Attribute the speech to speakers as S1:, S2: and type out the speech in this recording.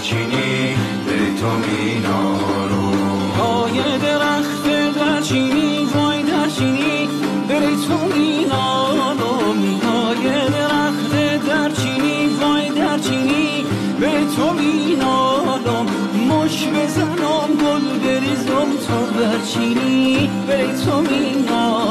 S1: درچینی به تو مینالم
S2: پای درخت درچینی وای درچینی بری تو مینالم پای درخت درچینی وای درچینی بری تو مینالم مش بزنم گل بریزم تا برچینی بری تو مینالم